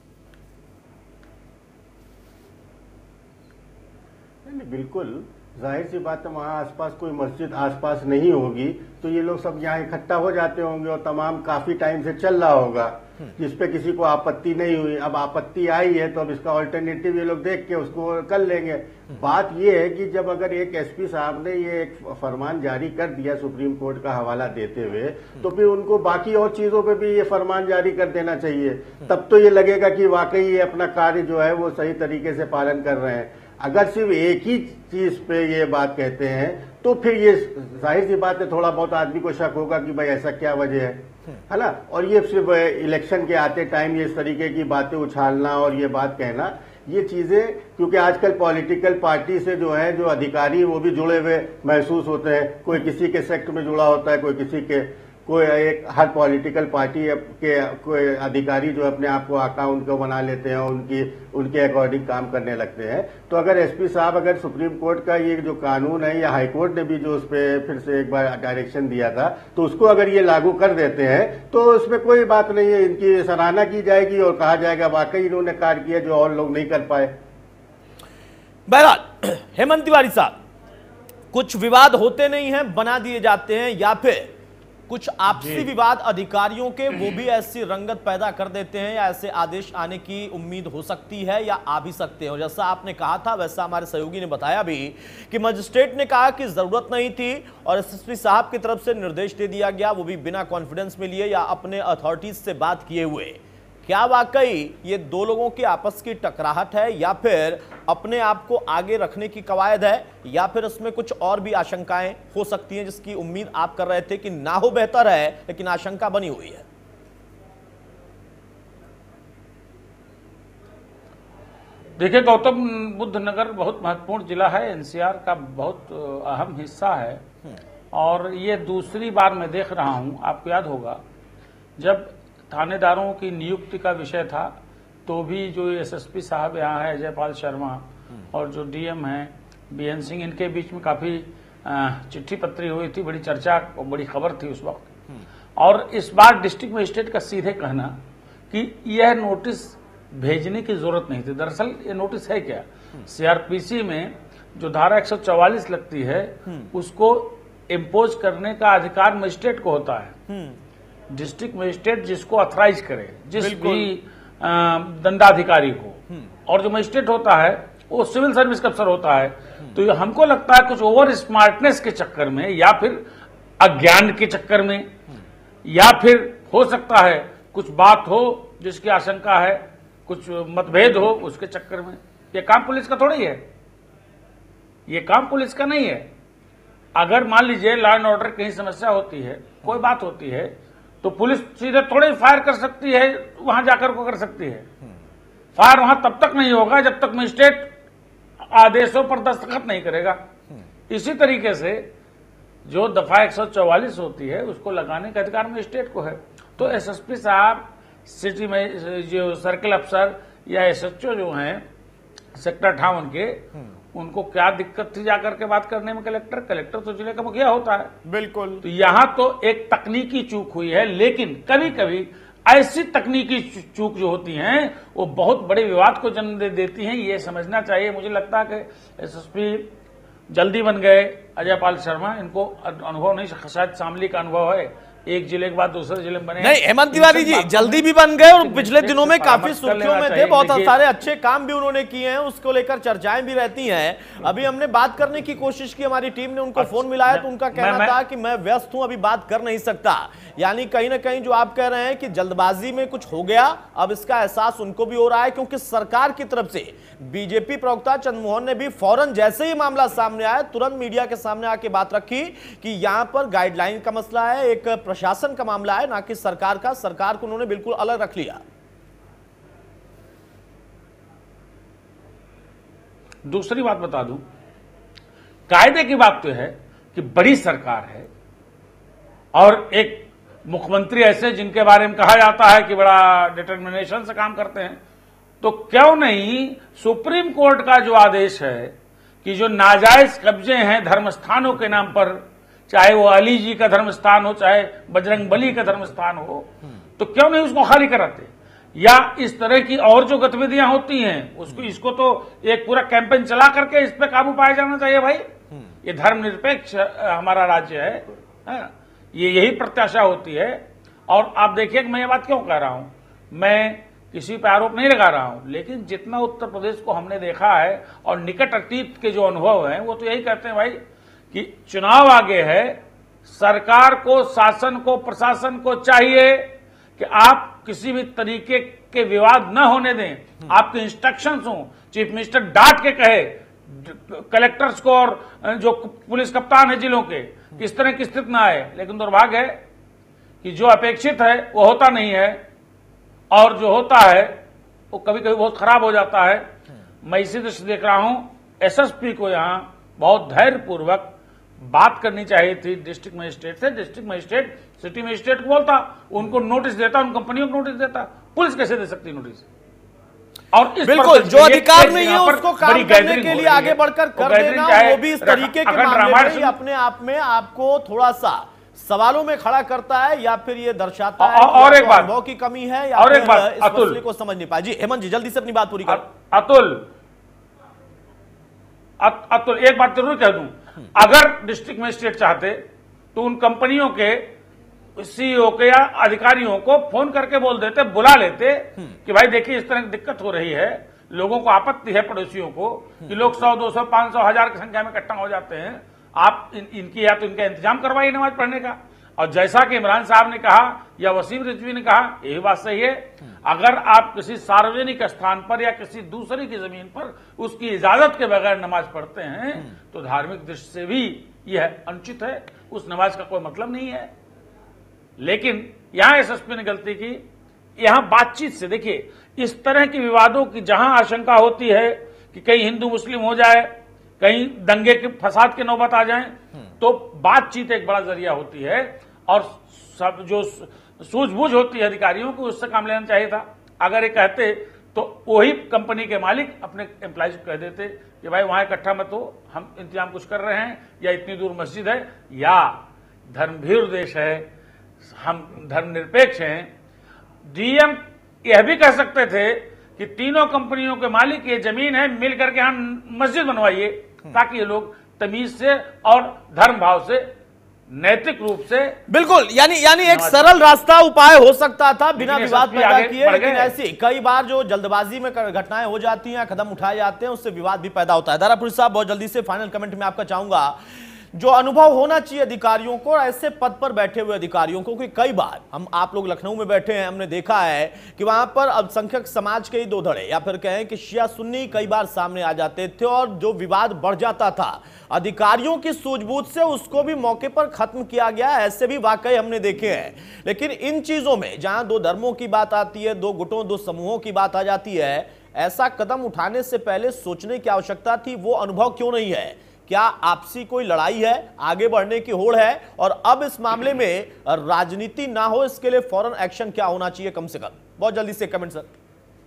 नहीं, बिल्कुल जाहिर सी बात है, वहाँ आसपास कोई मस्जिद आसपास नहीं होगी तो ये लोग सब यहाँ इकट्ठा हो जाते होंगे और तमाम काफी टाइम से चल रहा होगा जिसपे किसी को आपत्ति नहीं हुई। अब आपत्ति आई है तो अब इसका ऑल्टरनेटिव ये लोग देख के उसको कर लेंगे। बात ये है कि जब अगर एक एसपी साहब ने ये एक फरमान जारी कर दिया सुप्रीम कोर्ट का हवाला देते हुए, तो फिर उनको बाकी और चीजों पे भी ये फरमान जारी कर देना चाहिए। तब तो ये लगेगा कि वाकई ये अपना कार्य जो है वो सही तरीके से पालन कर रहे हैं। अगर सिर्फ एक ही चीज पे ये बात कहते हैं तो फिर ये जाहिर सी बात है, थोड़ा बहुत आदमी को शक होगा कि भाई ऐसा क्या वजह है ना। और ये सिर्फ इलेक्शन के आते टाइम ये इस तरीके की बातें उछालना और ये बात कहना, ये चीजें क्योंकि आजकल पॉलिटिकल पार्टी से जो है जो अधिकारी वो भी जुड़े हुए महसूस होते हैं। कोई किसी के सेक्ट में जुड़ा होता है, कोई किसी के, कोई एक हर पॉलिटिकल पार्टी के कोई अधिकारी जो अपने आप को आका उनको बना लेते हैं, उनके अकॉर्डिंग काम करने लगते हैं। तो अगर एसपी साहब अगर सुप्रीम कोर्ट का ये जो कानून है या हाई कोर्ट ने भी जो उस पर फिर से एक बार डायरेक्शन दिया था तो उसको अगर ये लागू कर देते हैं तो उसमें कोई बात नहीं है, इनकी सराहना की जाएगी और कहा जाएगा वाकई इन्होंने कार्य किया जो और लोग नहीं कर पाए। बहरहाल हेमंत तिवारी साहब, कुछ विवाद होते नहीं हैं, बना दिए जाते हैं, या फिर कुछ आपसी विवाद अधिकारियों के वो भी ऐसी रंगत पैदा कर देते हैं या ऐसे आदेश आने की उम्मीद हो सकती है या आ भी सकते हैं। जैसा आपने कहा था वैसा हमारे सहयोगी ने बताया भी कि मजिस्ट्रेट ने कहा कि जरूरत नहीं थी और एसएसपी साहब की तरफ से निर्देश दे दिया गया, वो भी बिना कॉन्फिडेंस में लिए या अपने अथॉरिटीज से बात किए हुए। क्या वाकई ये दो लोगों की आपस की टकराहट है या फिर अपने आप को आगे रखने की कवायद है या फिर इसमें कुछ और भी आशंकाएं हो सकती हैं जिसकी उम्मीद आप कर रहे थे कि ना हो बेहतर है, लेकिन आशंका बनी हुई है? देखिए, गौतम बुद्ध नगर बहुत महत्वपूर्ण जिला है, एनसीआर का बहुत अहम हिस्सा है और ये दूसरी बार मैं देख रहा हूं। आपको याद होगा जब थानेदारों की नियुक्ति का विषय था तो भी जो एसएसपी साहब यहाँ है जयपाल शर्मा और जो डीएम हैं बीएन सिंह, इनके बीच में काफी चिट्ठी पत्री हुई थी, बड़ी चर्चा और बड़ी खबर थी उस वक्त। और इस बार डिस्ट्रिक्ट मजिस्ट्रेट का सीधे कहना कि यह नोटिस भेजने की जरूरत नहीं थी। दरअसल ये नोटिस है क्या, सीआरपीसी में जो धारा 144 लगती है उसको इम्पोज करने का अधिकार मजिस्ट्रेट को होता है। डिस्ट्रिक्ट मजिस्ट्रेट जिसको ऑथराइज करे, जिस भी दंडाधिकारी को, और जो मजिस्ट्रेट होता है वो सिविल सर्विस का अफसर होता है। तो ये हमको लगता है कुछ ओवर स्मार्टनेस के चक्कर में या फिर अज्ञान के चक्कर में या फिर हो सकता है कुछ बात हो जिसकी आशंका है, कुछ मतभेद हो, उसके चक्कर में। ये काम पुलिस का थोड़ी है, ये काम पुलिस का नहीं है। अगर मान लीजिए लॉ एंड ऑर्डर कहीं समस्या होती है, कोई बात होती है, तो पुलिस सीधे थोड़े फायर कर सकती है, वहां जाकर को कर सकती है। फायर वहां तब तक नहीं होगा जब तक मजिस्ट्रेट आदेशों पर दस्तखत नहीं करेगा। इसी तरीके से जो दफा 144 होती है उसको लगाने का अधिकार मजिस्ट्रेट को है। तो एसएसपी साहब, सिटी में जो सर्किल अफसर या एसएचओ जो हैं सेक्टर 58 के, उनको क्या दिक्कत थी जाकर के बात करने में? कलेक्टर तो जिले का मुखिया होता है। बिल्कुल। तो यहां तो एक तकनीकी चूक हुई है, लेकिन कभी कभी ऐसी तकनीकी चूक जो होती हैं वो बहुत बड़े विवाद को जन्म दे देती हैं, ये समझना चाहिए। मुझे लगता है कि एसएसपी जल्दी बन गए अजयपाल शर्मा, इनको अनुभव नहीं, शायद शामली का अनुभव है, एक जिले के बाद दूसरे जिले में बने। नहीं, हेमंत तिवारी जी जल्दी भी बन गए और पिछले दिनों में काफी सुर्खियों में थे, बहुत सारे अच्छे काम भी उन्होंने किए हैं, उसको लेकर चर्चाएं भी रहती हैं। अभी हमने बात करने की कोशिश की, हमारी टीम ने उनको फोन मिलाया तो उनका कहना था कि मैं व्यस्त हूं, अभी बात कर नहीं सकता। यानी कहीं ना कहीं जो आप कह रहे हैं कि जल्दबाजी में कुछ हो गया, अब इसका एहसास उनको भी हो रहा है, क्योंकि सरकार की तरफ से बीजेपी प्रवक्ता चंद्रमोहन ने भी फौरन जैसे ही मामला सामने आया तुरंत मीडिया के सामने आके बात रखी कि यहां पर गाइडलाइन का मसला है, एक प्रशासन का मामला है, ना कि सरकार का। सरकार को उन्होंने बिल्कुल अलग रख लिया। दूसरी बात बता दूं, कायदे की बात तो है कि बड़ी सरकार है और एक मुख्यमंत्री ऐसे जिनके बारे में कहा जाता है कि बड़ा डिटर्मिनेशन से काम करते हैं, तो क्यों नहीं सुप्रीम कोर्ट का जो आदेश है कि जो नाजायज कब्जे हैं धर्मस्थानों के नाम पर, चाहे वो अली जी का धर्मस्थान हो, चाहे बजरंग बली का धर्मस्थान हो, तो क्यों नहीं उसको खाली कराते? या इस तरह की और जो गतिविधियां होती हैं उसको, इसको तो एक पूरा कैंपेन चला करके इस पे काबू पाया जाना चाहिए। भाई ये धर्मनिरपेक्ष हमारा राज्य है, ये यही प्रत्याशा होती है। और आप देखिए कि मैं ये बात क्यों कह रहा हूं, मैं किसी पर आरोप नहीं लगा रहा हूं, लेकिन जितना उत्तर प्रदेश को हमने देखा है और निकट अतीत के जो अनुभव हैं वो तो यही कहते हैं भाई कि चुनाव आगे है, सरकार को, शासन को, प्रशासन को चाहिए कि आप किसी भी तरीके के विवाद न होने दें, आपके इंस्ट्रक्शंस हों, चीफ मिनिस्टर डांट के कहे कलेक्टर्स को और जो पुलिस कप्तान है जिलों के, इस तरह की स्थिति ना आए। लेकिन दुर्भाग्य है कि जो अपेक्षित है वो होता नहीं है और जो होता है वो कभी कभी बहुत खराब हो जाता है। मैं इसी दृष्टि देख रहा हूं एसएसपी को यहां बहुत धैर्यपूर्वक बात करनी चाहिए थी डिस्ट्रिक्ट मजिस्ट्रेट से। डिस्ट्रिक्ट मजिस्ट्रेट सिटी मजिस्ट्रेट को बोलता, उनको नोटिस देता, उन कंपनियों को नोटिस देता। पुलिस कैसे दे सकती नोटिस? और इस बिल्कुल जो अधिकार नहीं है उसको काम करने के लिए आगे बढ़कर कर देना, वो भी इस तरीके के मामले में अपने आप में आपको थोड़ा सा सवालों में खड़ा करता है या फिर ये दर्शाता है और एक बात अनुभव की कमी है या और एक बात इस मसले को समझ नहीं पाए। जी हेमंत जी जल्दी से अपनी बात पूरी कर। अतुल एक बात जरूर कह दूं, अगर डिस्ट्रिक्ट मजिस्ट्रेट चाहते तो उन कंपनियों के सीईओ के या अधिकारियों को फोन करके बोल देते, बुला लेते कि भाई देखिए इस तरह की दिक्कत हो रही है, लोगों को आपत्ति है, पड़ोसियों को, कि लोग 100, 200, 500, 1000 की संख्या में इकट्ठा हो जाते हैं, आप इनकी या तो इनका इंतजाम करवाइए नमाज पढ़ने का। और जैसा कि इमरान साहब ने कहा या वसीम रिजवी ने कहा, यही बात सही है, अगर आप किसी सार्वजनिक स्थान पर या किसी दूसरे की जमीन पर उसकी इजाजत के बगैर नमाज पढ़ते हैं तो धार्मिक दृष्टि से भी यह अनुचित है, उस नमाज का कोई मतलब नहीं है। लेकिन यहां एसएसपी ने गलती की, यहां बातचीत से देखिए इस तरह के विवादों की जहां आशंका होती है कि कहीं हिंदू मुस्लिम हो जाए, कहीं दंगे के फसाद की नौबत आ जाए, तो बातचीत एक बड़ा जरिया होती है और सब जो सूझबूझ होती है अधिकारियों को उससे काम लेना चाहिए था। अगर ये कहते तो वही कंपनी के मालिक अपने एम्प्लॉइज को कह देते कि भाई वहां इकट्ठा मत हो, हम इंतजाम कुछ कर रहे हैं, या इतनी दूर मस्जिद है, या धर्मभीर देश है, हम धर्मनिरपेक्ष हैं। डीएम यह भी कह सकते थे कि तीनों कंपनियों के मालिक ये जमीन है, मिल करके हम मस्जिद बनवाइए, ताकि ये लोग तमीज से और धर्म भाव से नैतिक रूप से, बिल्कुल, यानी एक सरल रास्ता उपाय हो सकता था बिना विवाद पैदा किए, लेकिन ऐसी कई बार जो जल्दबाजी में घटनाएं हो जाती हैं, कदम उठाए जाते हैं, उससे विवाद भी पैदा होता है। दारापुरी साहब, बहुत जल्दी से फाइनल कमेंट में आपका चाहूंगा, जो अनुभव होना चाहिए अधिकारियों को, ऐसे पद पर बैठे हुए अधिकारियों को, कि कई बार आप लोग लखनऊ में बैठे हैं, हमने देखा है कि वहां पर अल्पसंख्यक समाज के ही दो धड़े या फिर कहें कि शिया सुन्नी कई बार सामने आ जाते थे और जो विवाद बढ़ जाता था अधिकारियों की सूझबूझ से उसको भी मौके पर खत्म किया गया, ऐसे भी वाकई हमने देखे हैं। लेकिन इन चीजों में जहां दो धर्मों की बात आती है, दो गुटों दो समूहों की बात आ जाती है, ऐसा कदम उठाने से पहले सोचने की आवश्यकता थी, वो अनुभव क्यों नहीं है? क्या आपसी कोई लड़ाई है, आगे बढ़ने की होड़ है, और अब इस मामले में राजनीति ना हो इसके लिए फौरन एक्शन क्या होना चाहिए कम से कम? बहुत जल्दी से कमेंट सर।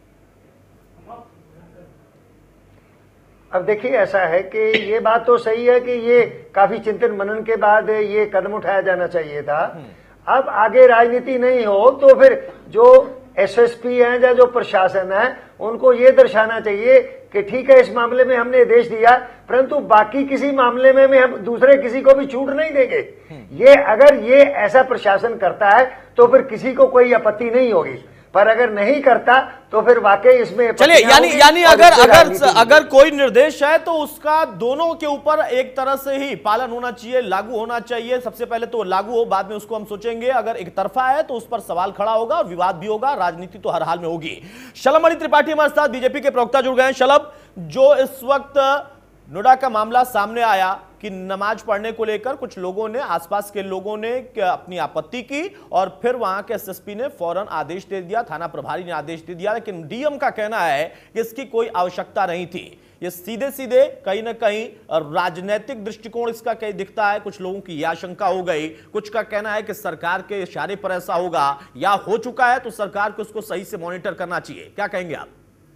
अब देखिए, ऐसा है कि ये बात तो सही है कि ये काफी चिंतन मनन के बाद ये कदम उठाया जाना चाहिए था। अब आगे राजनीति नहीं हो तो फिर जो एसएसपी हैं या जो प्रशासन है उनको ये दर्शाना चाहिए कि ठीक है, इस मामले में हमने आदेश दिया, परंतु बाकी किसी मामले में हम दूसरे किसी को भी छूट नहीं देंगे। ये अगर ये ऐसा प्रशासन करता है तो फिर किसी को कोई आपत्ति नहीं होगी, पर अगर नहीं करता तो फिर वाकई इसमें चलिए, यानी अगर कोई निर्देश है तो उसका दोनों के ऊपर एक तरह से ही पालन होना चाहिए, लागू होना चाहिए। सबसे पहले तो लागू हो, बाद में उसको हम सोचेंगे। अगर एक तरफा है तो उस पर सवाल खड़ा होगा और विवाद भी होगा, राजनीति तो हर हाल में होगी। शलभ त्रिपाठी हमारे साथ बीजेपी के प्रवक्ता जुड़ गए हैं। शलभ, जो इस वक्त नोएडा का मामला सामने आया कि नमाज पढ़ने को लेकर कुछ लोगों ने, आसपास के लोगों ने अपनी आपत्ति की और फिर वहां के एसएसपी ने फौरन आदेश दे दिया, थाना प्रभारी ने आदेश दे दिया, लेकिन डीएम का कहना है कि इसकी कोई आवश्यकता नहीं थी। ये सीधे सीधे कहीं ना कहीं राजनीतिक दृष्टिकोण इसका कहीं दिखता है। कुछ लोगों की यह आशंका हो गई, कुछ का कहना है कि सरकार के इशारे पर ऐसा होगा या हो चुका है, तो सरकार को उसको सही से मॉनिटर करना चाहिए। क्या कहेंगे आप?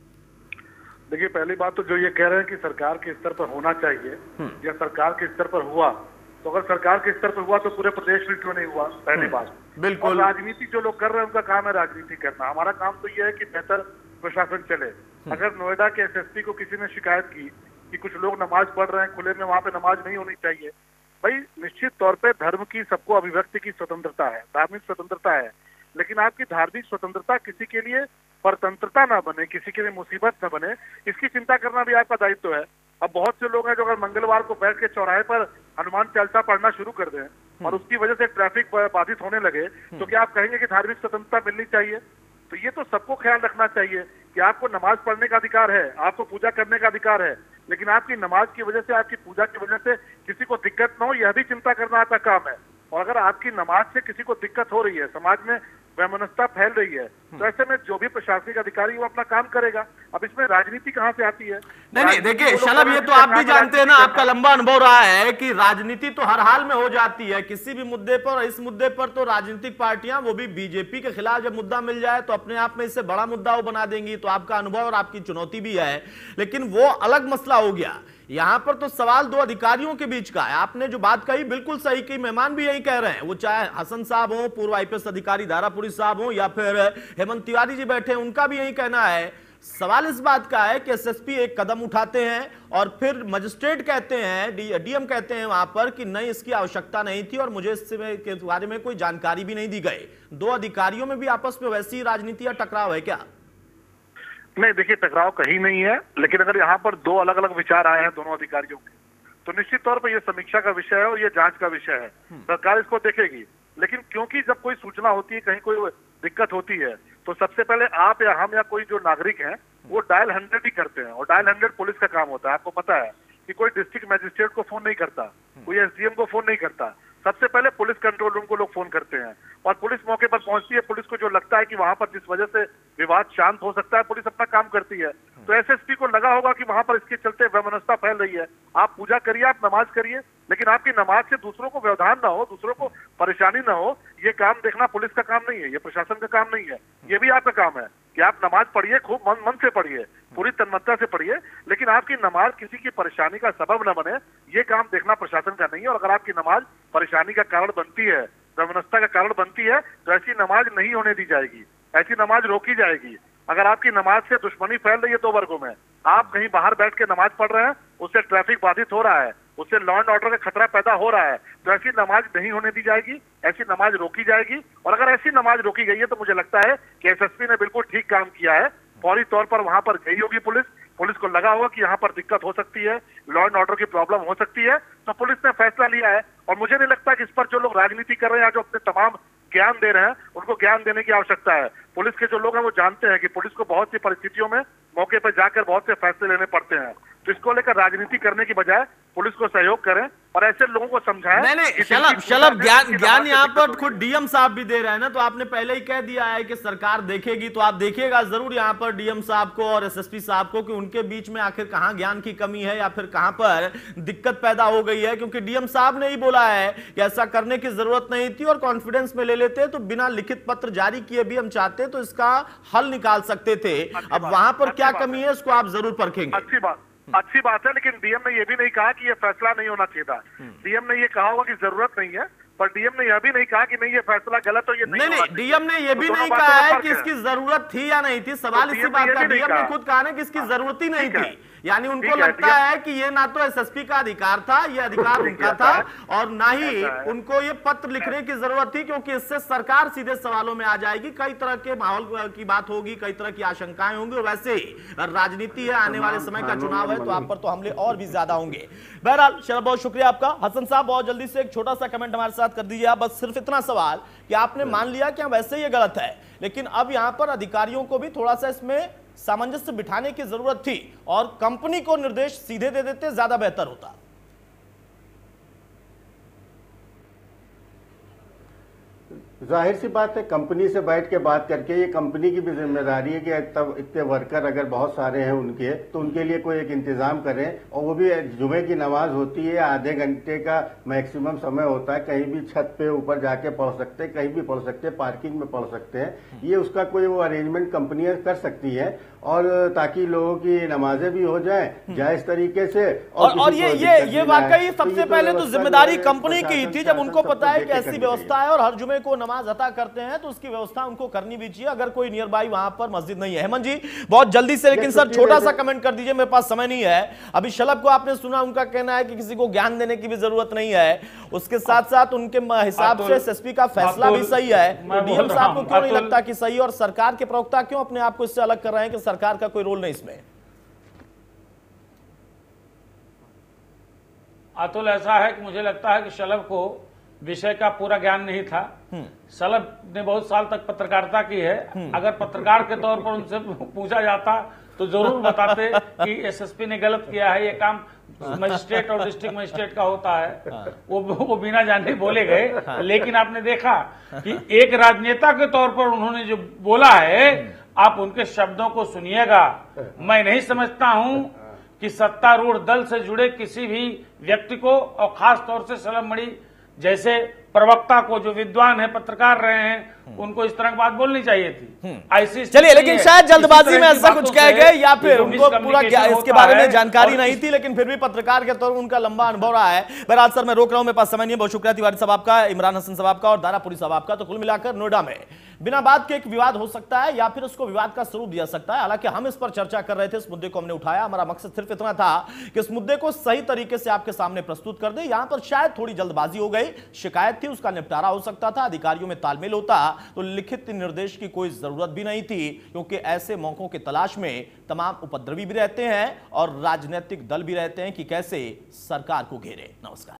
देखिए, पहली बात तो जो ये कह रहे हैं कि सरकार के स्तर पर होना चाहिए या सरकार के स्तर पर हुआ, तो अगर सरकार के स्तर पर हुआ तो पूरे प्रदेश में क्यों नहीं हुआ? पहली बात। बिल्कुल। और राजनीति जो लोग कर रहे हैं उनका काम है राजनीति करना, हमारा काम तो ये है कि बेहतर प्रशासन चले। अगर नोएडा के एसएसपी को किसी ने शिकायत की कि कुछ लोग नमाज पढ़ रहे हैं खुले में, वहां पे नमाज नहीं होनी चाहिए, भाई निश्चित तौर पर धर्म की सबको अभिव्यक्ति की स्वतंत्रता है, धार्मिक स्वतंत्रता है, लेकिन आपकी धार्मिक स्वतंत्रता किसी के लिए परतंत्रता ना बने, किसी के लिए मुसीबत न बने, इसकी चिंता करना भी आपका दायित्व है। अब बहुत से लोग हैं जो अगर मंगलवार को बैठ के चौराहे पर हनुमान चालीसा पढ़ना शुरू कर दें और उसकी वजह से ट्रैफिक बाधित होने लगे, तो क्या आप कहेंगे कि धार्मिक स्वतंत्रता मिलनी चाहिए? तो ये तो सबको ख्याल रखना चाहिए कि आपको नमाज पढ़ने का अधिकार है, आपको पूजा करने का अधिकार है, लेकिन आपकी नमाज की वजह से, आपकी पूजा की वजह से किसी को दिक्कत न हो, यह भी चिंता करना आपका काम है। और अगर आपकी नमाज से किसी को दिक्कत हो रही है, समाज में वैमनस्यता फैल रही है, तो ऐसे में जो भी प्रशासनिक अधिकारी वो अपना काम करेगा। अब इसमें राजनीति कहां से आती है? नहीं, देखिए शलभ, ये तो आप भी जानते हैं ना, आपका लंबा अनुभव रहा है कि राजनीति तो हर हाल में हो जाती है किसी भी मुद्दे पर। इस मुद्दे पर तो राजनीतिक पार्टियां, वो भी बीजेपी के खिलाफ जब मुद्दा मिल जाए तो अपने आप में इसे बड़ा मुद्दा वो बना देंगी। तो आपका अनुभव और आपकी चुनौती भी है, लेकिन वो अलग मसला हो गया। यहां पर तो सवाल दो अधिकारियों के बीच का है। आपने जो बात कही बिल्कुल सही की, मेहमान भी यही कह रहे हैं, वो चाहे हसन साहब हो, पूर्व आईपीएस अधिकारी दारापुरी साहब हो, या फिर हेमंत तिवारी जी बैठे हैं, उनका भी यही कहना है। सवाल इस बात का है कि एसएसपी एक कदम उठाते हैं और फिर मजिस्ट्रेट कहते हैं, डीएम कहते हैं वहां पर कि नहीं, इसकी आवश्यकता नहीं थी और मुझे इसके बारे में कोई जानकारी भी नहीं दी गई। दो अधिकारियों में भी आपस में वैसी राजनीति या टकराव है क्या? नहीं, देखिए टकराव कहीं नहीं है, लेकिन अगर यहाँ पर दो अलग अलग विचार आए हैं दोनों अधिकारियों के, तो निश्चित तौर पर यह समीक्षा का विषय है और यह जांच का विषय है। सरकार इसको देखेगी। लेकिन क्योंकि जब कोई सूचना होती है, कहीं कोई दिक्कत होती है, तो सबसे पहले आप या हम या कोई जो नागरिक हैं वो डायल 100 ही करते हैं, और डायल 100 पुलिस का काम होता है। आपको पता है कि कोई डिस्ट्रिक्ट मजिस्ट्रेट को फोन नहीं करता, कोई एसडीएम को फोन नहीं करता, सबसे पहले पुलिस कंट्रोल रूम को लोग फोन करते हैं, और पुलिस मौके पर पहुंचती है। पुलिस को जो लगता है कि वहां पर जिस वजह से विवाद शांत हो सकता है, पुलिस अपना काम करती है। तो एसएसपी को लगा होगा कि वहां पर इसके चलते वैमनस्यता फैल रही है। आप पूजा करिए, आप नमाज करिए, लेकिन आपकी नमाज से दूसरों को व्यवधान ना हो, दूसरों को परेशानी ना हो, ये काम देखना पुलिस का काम नहीं है, ये प्रशासन का काम नहीं है। ये भी आपका काम है कि आप नमाज पढ़िए, खूब मन से पढ़िए, पूरी तन्मयता से पढ़िए, लेकिन आपकी नमाज किसी की परेशानी का सबब न बने, ये काम देखना प्रशासन का नहीं है। और अगर आपकी नमाज परेशानी का कारण बनती है, वैमनस्यता का कारण बनती है, तो ऐसी नमाज नहीं होने दी जाएगी, ऐसी नमाज रोकी जाएगी। अगर आपकी नमाज से दुश्मनी फैल रही है दो वर्गों में, आप कहीं बाहर बैठ के नमाज पढ़ रहे हैं, उससे ट्रैफिक बाधित हो रहा है, उससे लॉ एंड ऑर्डर का खतरा पैदा हो रहा है, तो ऐसी नमाज नहीं होने दी जाएगी, ऐसी नमाज रोकी जाएगी। और अगर ऐसी नमाज रोकी गई है तो मुझे लगता है कि एसएसपी ने बिल्कुल ठीक काम किया है। फौरी तौर पर वहां पर गई होगी पुलिस को लगा होगा कि यहाँ पर दिक्कत हो सकती है, लॉ एंड ऑर्डर की प्रॉब्लम हो सकती है, तो पुलिस ने फैसला लिया है। और मुझे नहीं लगता कि इस पर जो लोग राजनीति कर रहे हैं, जो अपने तमाम ज्ञान दे रहे हैं, उनको ज्ञान देने की आवश्यकता है। पुलिस के जो लोग हैं वो जानते हैं कि पुलिस को बहुत सी परिस्थितियों में मौके पर जाकर बहुत से फैसले लेने पड़ते हैं। तो इसको लेकर राजनीति करने की बजाय पुलिस को सहयोग करें और ऐसे लोगों को समझाएं। नहीं, शलभ ज्ञान यहाँ पर खुद डीएम साहब भी दे रहे हैं ना, तो आपने पहले ही कह दिया है कि सरकार देखेगी, तो आप देखिएगा जरूर यहाँ पर डीएम साहब को और एसएसपी साहब को कि उनके बीच में आखिर कहाँ ज्ञान की कमी है या फिर कहाँ पर दिक्कत पैदा हो गई है। क्योंकि डीएम साहब ने ही बोला है कि ऐसा करने की जरूरत नहीं थी और कॉन्फिडेंस में ले लेते तो बिना लिखित पत्र जारी किए भी हम चाहते तो इसका हल निकाल सकते थे। अब वहां पर क्या कमी है इसको आप जरूर परखेंगे। अच्छी बात है, लेकिन डीएम ने यह भी नहीं कहा कि यह फैसला नहीं होना चाहिए था। डीएम ने यह कहा होगा कि जरूरत नहीं है, पर डीएम ने यह भी नहीं कहा कि नहीं ये फैसला गलत हो, ये नहीं। डीएम ने यह भी नहीं कहा है कि इसकी जरूरत थी या नहीं थी। सवाल इसी बात का, डीएम ने खुद कहा ना कि इसकी जरूरत ही नहीं थी। यानी उनको लगता है कि ये ना तो एसएसपी का अधिकार था, ये अधिकार उनका था, और ना ही उनको ये पत्र लिखने की जरूरत थी, क्योंकि इससे सरकार सीधे सवालों में आ जाएगी। कई तरह के माहौल की बात होगी, कई तरह की आशंकाएं होंगी, और वैसे ही राजनीति है, आने वाले समय का चुनाव है, तो आप पर तो हमले और भी ज्यादा होंगे। बहरहाल शरद, बहुत शुक्रिया आपका। हसन साहब, बहुत जल्दी से एक छोटा सा कमेंट हमारे साथ कर दीजिए आप। बस सिर्फ इतना सवाल कि आपने मान लिया कि वैसे ये गलत है, लेकिन अब यहां पर अधिकारियों को भी थोड़ा सा इसमें सामंजस्य बिठाने की जरूरत थी और कंपनी को निर्देश सीधे दे देते, ज्यादा बेहतर होता। जाहिर सी बात है, कंपनी से बैठ के बात करके, ये कंपनी की भी जिम्मेदारी है कि तब इतने वर्कर अगर बहुत सारे हैं उनके, तो उनके लिए कोई एक इंतजाम करें। और वो भी जुमे की नमाज होती है, आधे घंटे का मैक्सिमम समय होता है, कहीं भी छत पे ऊपर जाके पढ़ सकते हैं, कहीं भी पढ़ सकते हैं, पार्किंग में पढ़ सकते हैं। ये उसका कोई वो अरेंजमेंट कंपनियां कर सकती है, और ताकि लोगों की नमाजें भी हो जाए जायज तरीके से। और ये वाकई सबसे पहले तो जिम्मेदारी कंपनी की थी, जब उनको पता है कि ऐसी व्यवस्था है और हर जुमे को नमाज अता करते हैं, तो उसकी व्यवस्था उनको करनी भी चाहिए, अगर कोई नियर बाई वहां पर मस्जिद नहीं है। हेमंत जी, बहुत जल्दी से, लेकिन सर छोटा सा कमेंट कर दीजिए, मेरे पास समय नहीं है। अभी शलभ को आपने सुना, उनका कहना है कि किसी को ज्ञान देने की भी जरूरत नहीं है, उसके साथ साथ उनके हिसाब से एसएसपी का फैसला भी सही है। तो डीएम साहब को क्यों नहीं लगता कि सही, और सरकार के प्रवक्ता क्यों अपने आप को इससे अलग कर रहे हैं कि सरकार का कोई रोल नहीं इसमें? अतुल, ऐसा है कि मुझे लगता है कि शलभ को विषय का पूरा ज्ञान नहीं था। शलभ ने बहुत साल तक पत्रकारिता की है, अगर पत्रकार के तौर पर उनसे पूछा जाता तो जरूर बताते कि एसएसपी ने गलत किया है, ये काम मजिस्ट्रेट और डिस्ट्रिक्ट मजिस्ट्रेट का होता है। वो बिना जाने बोले गए। लेकिन आपने देखा कि एक राजनेता के तौर पर उन्होंने जो बोला है, आप उनके शब्दों को सुनिएगा। मैं नहीं समझता हूं कि सत्तारूढ़ दल से जुड़े किसी भी व्यक्ति को, और खास तौर से शलभ मणि जैसे प्रवक्ता को, जो विद्वान है, पत्रकार रहे हैं, उनको इस तरह की बात बोलनी चाहिए थी। ऐसी चलिए, लेकिन शायद जल्दबाजी में ऐसा कुछ कह गए, या फिर उनको पूरा इसके बारे में जानकारी नहीं थी, लेकिन फिर भी पत्रकार के तौर पर उनका लंबा अनुभव रहा है। बहरहाल सर, मैं रोक रहा हूं, मेरे पास समय नहीं है। बहुत शुक्रिया तिवारी साहब आपका, इमरान हसन साहब आपका, और दारापुरी साहब आपका। तो कुल मिलाकर नोएडा में बिना बात के एक विवाद हो सकता है, या फिर उसको विवाद का स्वरूप दिया सकता है। हालांकि हम इस पर चर्चा कर रहे थे, इस मुद्दे को हमने उठाया। हमारा मकसद सिर्फ इतना था कि इस मुद्दे को सही तरीके से आपके सामने प्रस्तुत कर दे। यहां पर शायद थोड़ी जल्दबाजी हो गई, शिकायत थी, उसका निपटारा हो सकता था, अधिकारियों में तालमेल होता तो लिखित निर्देश की कोई जरूरत भी नहीं थी, क्योंकि ऐसे मौकों की तलाश में तमाम उपद्रवी भी रहते हैं और राजनीतिक दल भी रहते हैं कि कैसे सरकार को घेरे। नमस्कार।